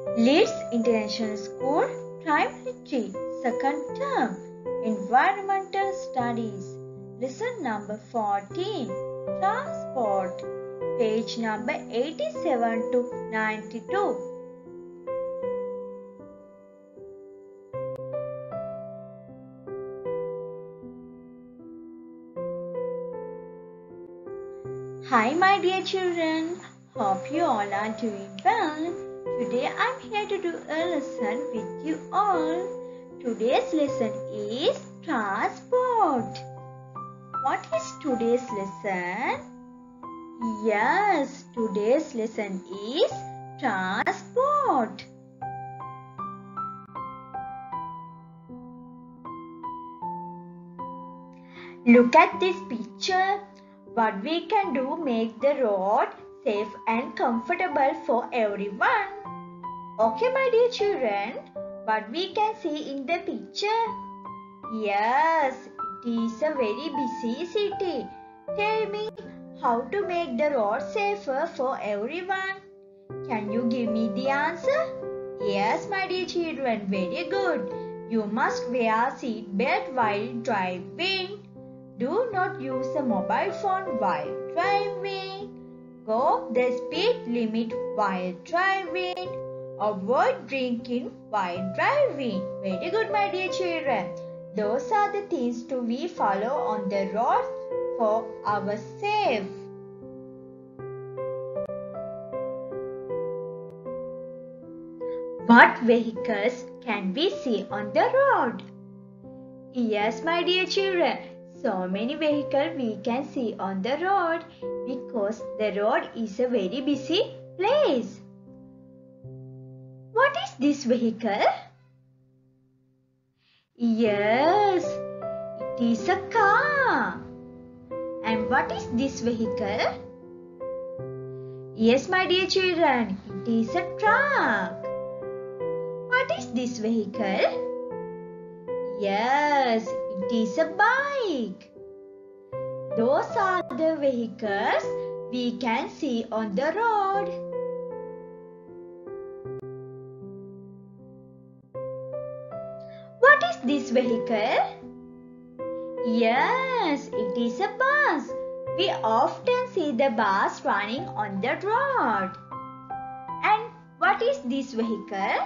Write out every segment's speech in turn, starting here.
Leeds International School, Primary 3, Second Term, Environmental Studies, Lesson number 14, Transport, page number 87 to 92. Hi my dear children, hope you all are doing well. Today I am here to do a lesson with you all. Today's lesson is transport. What is today's lesson? Yes, today's lesson is transport. Look at this picture. What we can do make the road safe and comfortable for everyone. Okay, my dear children, what we can see in the picture? Yes, it is a very busy city. Tell me how to make the road safer for everyone. Can you give me the answer? Yes, my dear children, very good. You must wear seat belt while driving. Do not use a mobile phone while driving. Go the speed limit while driving. Avoid drinking while driving. Very good, my dear children. Those are the things to we follow on the road for our safe. What vehicles can we see on the road? Yes, my dear children. So many vehicles we can see on the road because the road is a very busy place. What is this vehicle? Yes, it is a car. And what is this vehicle? Yes, my dear children, it is a truck. What is this vehicle? Yes, it is a bike. Those are the vehicles we can see on the road. What is this vehicle? Yes, it is a bus. We often see the bus running on the road. And what is this vehicle?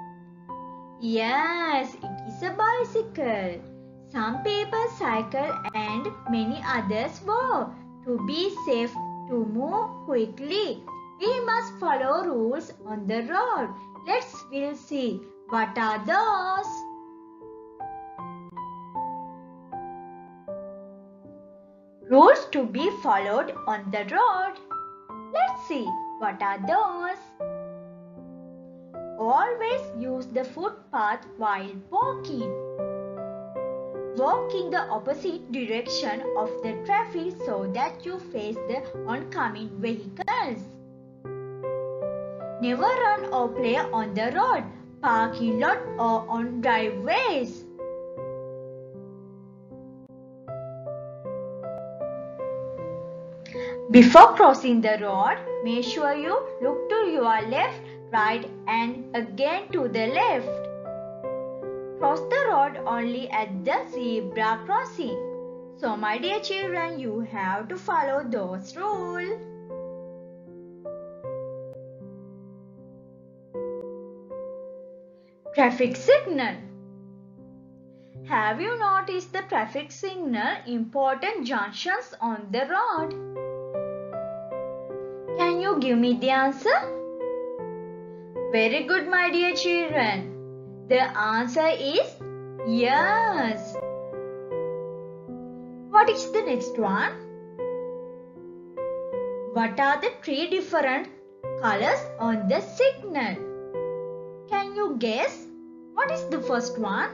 Yes, it is a bicycle. Some people cycle and many others walk. To be safe to move quickly, we must follow rules on the road. We'll see what are those. Rules to be followed on the road. Let's see what are those. Always use the footpath while walking. Walk in the opposite direction of the traffic so that you face the oncoming vehicles. Never run or play on the road, parking lot or on driveways. Before crossing the road, make sure you look to your left, right and again to the left. Cross the road only at the zebra crossing. So my dear children, you have to follow those rules. Traffic signal. Have you noticed the traffic signal important junctions on the road? Can you give me the answer? Very good, my dear children. The answer is yes. What is the next one? What are the three different colors on the signal? Can you guess? What is the first one?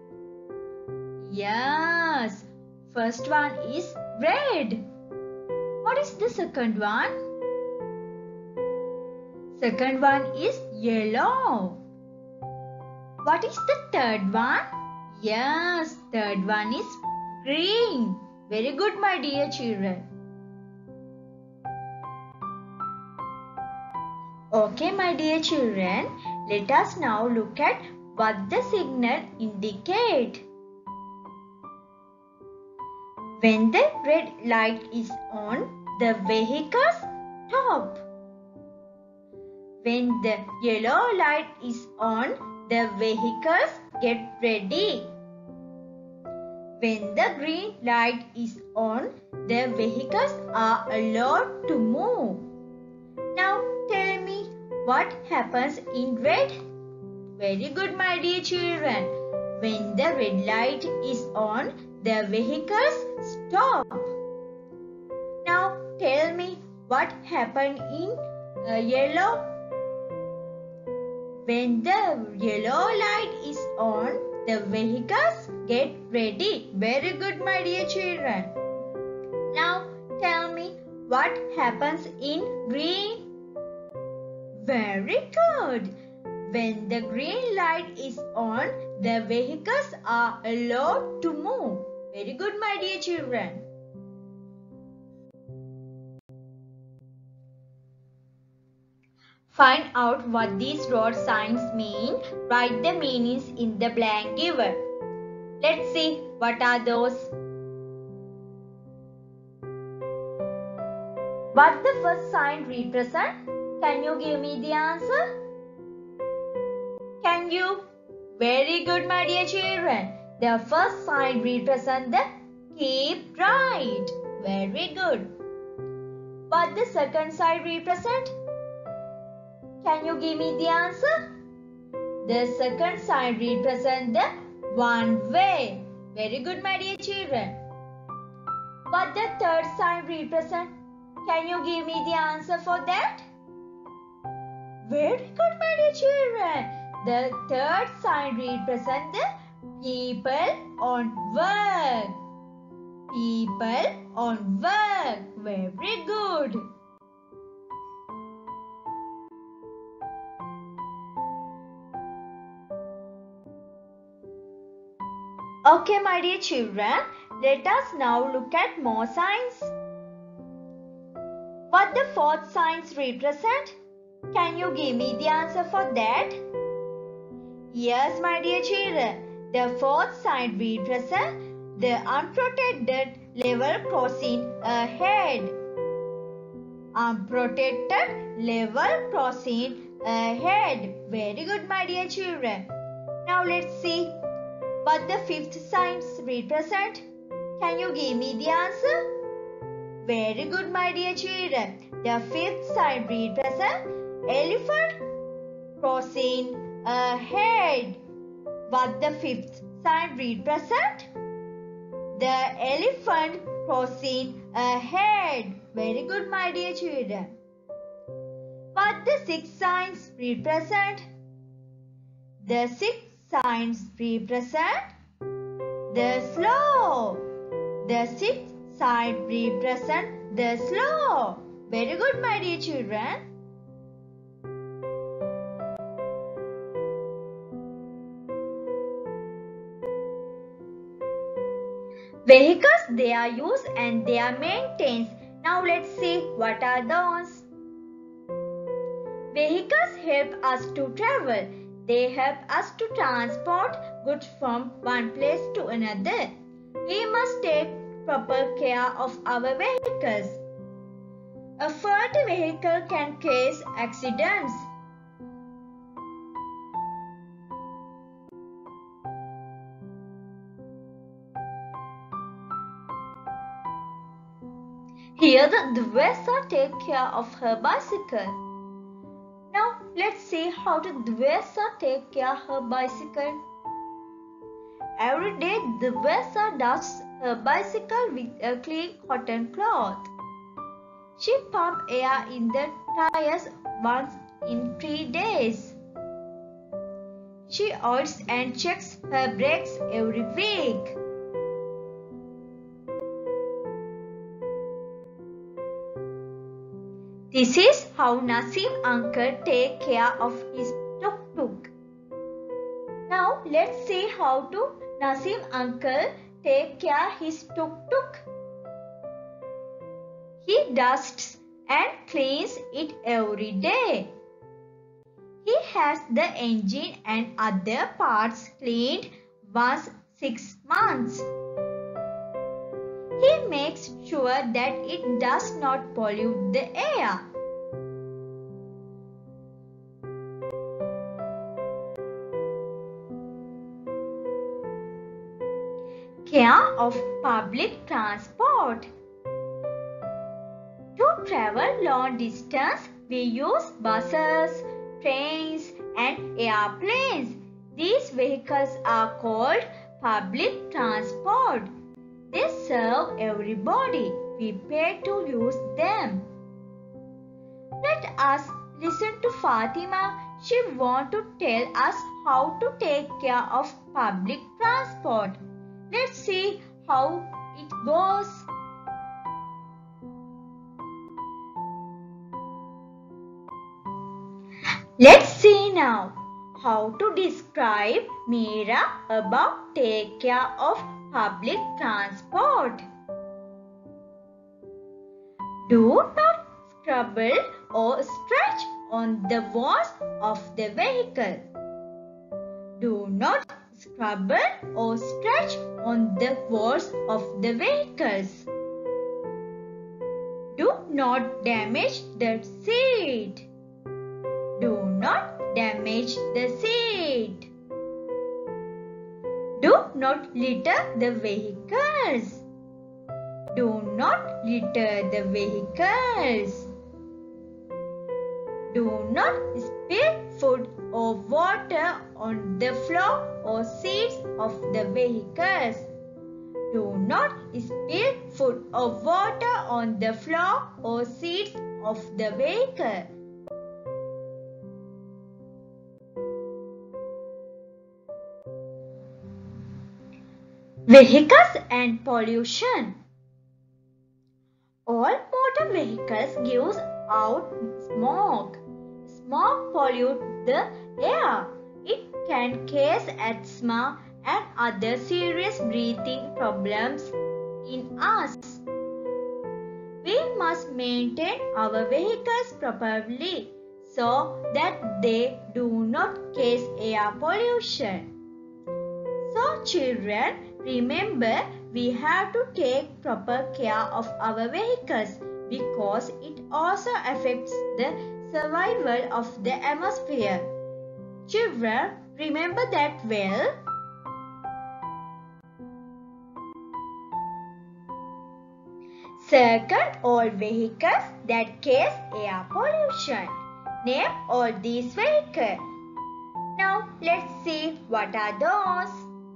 Yes, first one is red. What is the second one? Second one is yellow. What is the third one? Yes, third one is green. Very good, my dear children. Okay, my dear children, Let us now look at what the signal indicates. When the red light is on, the vehicle stops. When the yellow light is on, the vehicles get ready. When the green light is on, the vehicles are allowed to move. Now tell me what happens in red? Very good, my dear children. When the red light is on, the vehicles stop. Now tell me what happened in yellow? When the yellow light is on, the vehicles get ready. Very good, my dear children. Now tell me what happens in green? Very good. When the green light is on, the vehicles are allowed to move. Very good, my dear children. Find out what these road signs mean. Write the meanings in the blank given. Let's see what are those. What the first sign represent? Can you give me the answer? Can you? Very good, my dear children. The first sign represent the keep right. Very good. What the second sign represent? Can you give me the answer? The second sign represent the one way. Very good, my dear children. What the third sign represent? Can you give me the answer for that? Very good, my dear children. The third sign represent the people on work. People on work. Very good. Okay, my dear children, let us now look at more signs. What the fourth signs represent? Can you give me the answer for that? Yes, my dear children, the fourth sign represent the unprotected level crossing ahead. Unprotected level crossing ahead. Very good, my dear children. Now let's see what the fifth signs represent. Can you give me the answer? Very good, my dear children. The fifth sign represent elephant crossing ahead. What the fifth sign represent? The elephant crossing ahead. Very good, my dear children. What the sixth signs represent? The sixth signs represent the slow. The sixth sign represent the slow. Very good, my dear children. Vehicles, they are used and they are maintained. Now let's see what are those. Vehicles help us to travel. They help us to transport goods from one place to another. We must take proper care of our vehicles. A faulty vehicle can cause accidents. Here the Dvesa take care of her bicycle. Now let's see how the Dvesa take care of her bicycle. Every day Dvesa dusts her bicycle with a clean cotton cloth. She pumps air in the tires once in 3 days. She oils and checks her brakes every week. This is how Nasim uncle take care of his tuk-tuk. Now let's see how to Nasim uncle take care his tuk-tuk. He dusts and cleans it every day. He has the engine and other parts cleaned once 6 months. He makes sure that it does not pollute the air. Care of public transport. To travel long distance, we use buses, trains and airplanes. These vehicles are called public transport. They serve everybody. We pay to use them. Let us listen to Fatima. She wants to tell us how to take care of public transport. Let's see how it goes. Let's see now how to describe Meera about take care of public transport. Do not scrabble or stretch on the walls of the vehicle. Do not scrabble or stretch on the walls of the vehicles. Do not damage the seat. Do not damage the seat. Do not litter the vehicles. Do not litter the vehicles. Do not spill food or water on the floor or seats of the vehicles. Do not spill food or water on the floor or seats of the vehicle. Vehicles and pollution. All motor vehicles give out smoke. Smoke pollutes the air. It can cause asthma and other serious breathing problems in us. We must maintain our vehicles properly so that they do not cause air pollution. So children, remember we have to take proper care of our vehicles because it also affects the survival of the atmosphere. Children, remember that well? Circle all vehicles that cause air pollution. Name all these vehicles. Now let's see what are those.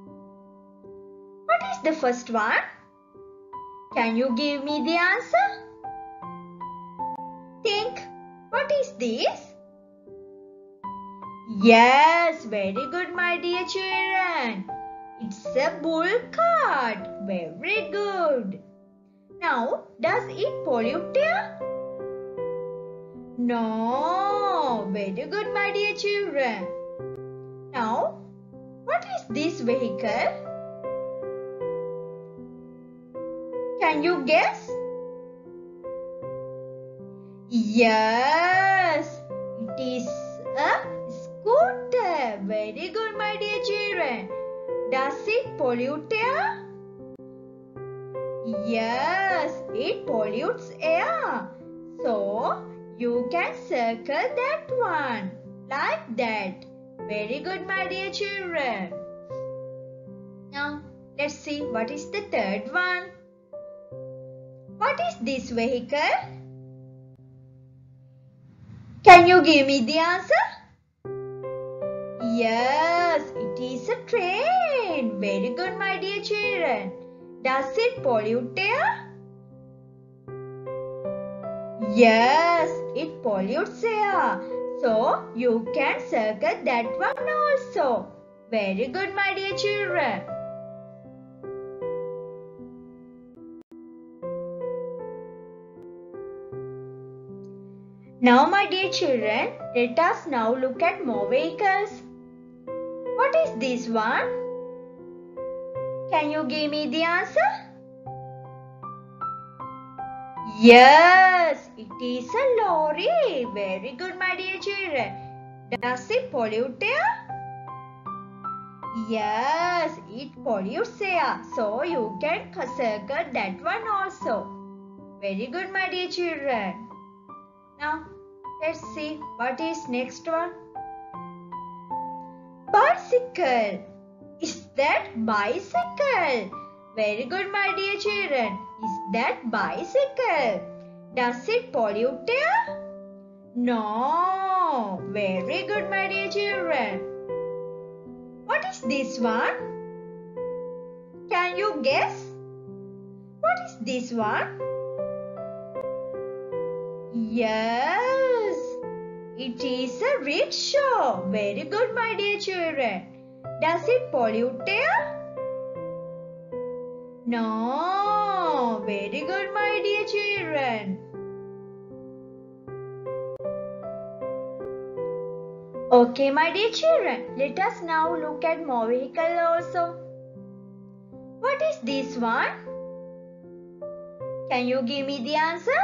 What is the first one? Can you give me the answer? Think. What is this? Yes, very good my dear children. It's a bull cart. Very good. Now, does it pollute air? No. Very good my dear children. Now, what is this vehicle? Can you guess? Yes, it is a scooter. Very good, my dear children. Does it pollute air? Yes, it pollutes air. So, you can circle that one like that. Very good, my dear children. Now, let's see what is the third one. What is this vehicle? Can you give me the answer? Yes, it is a train. Very good, my dear children. Does it pollute air? Yes, it pollutes air. So, you can circle that one also. Very good, my dear children. Now, my dear children, let us now look at more vehicles. What is this one? Can you give me the answer? Yes, it is a lorry. Very good, my dear children. Does it pollute air? Yes, it pollutes air. So you can circle that one also. Very good, my dear children. Now, let's see what is next one. Bicycle. Is that bicycle? Very good, my dear children. Is that bicycle? Does it pollute air? No. Very good, my dear children. What is this one? Can you guess? What is this one? Yes, it is a rickshaw. Very good, my dear children. Does it pollute air? No. Very good, my dear children. Okay, my dear children, let us now look at more vehicle also. What is this one? Can you give me the answer?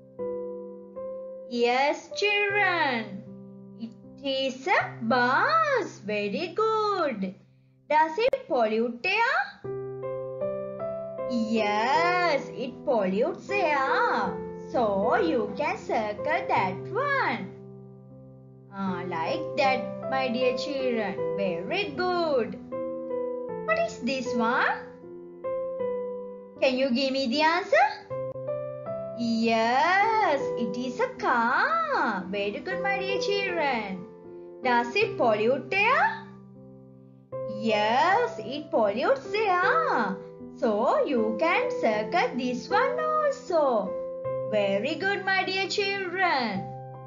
Yes, children. It is a bus. Very good. Does it pollute air? Yes, it pollutes air. So you can circle that one. Like that, my dear children. Very good. What is this one? Can you give me the answer? Yes, it is a car. Very good, my dear children. Does it pollute air? Yes, it pollutes air. So you can circle this one also. Very good, my dear children.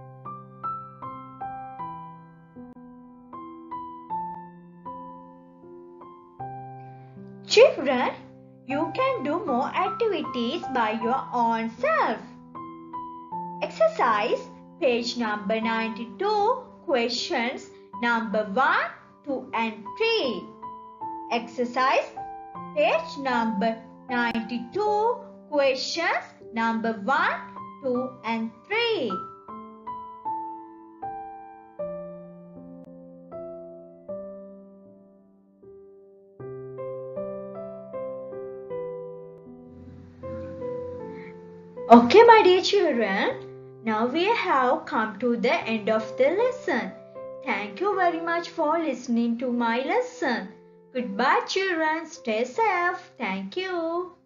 Children, you can do more activities by your own self. Exercise page number 92, questions number 1, 2 and 3. Exercise page number 92, questions number 1, 2 and 3. Okay, my dear children, now we have come to the end of the lesson. Thank you very much for listening to my lesson. Goodbye, children. Stay safe. Thank you.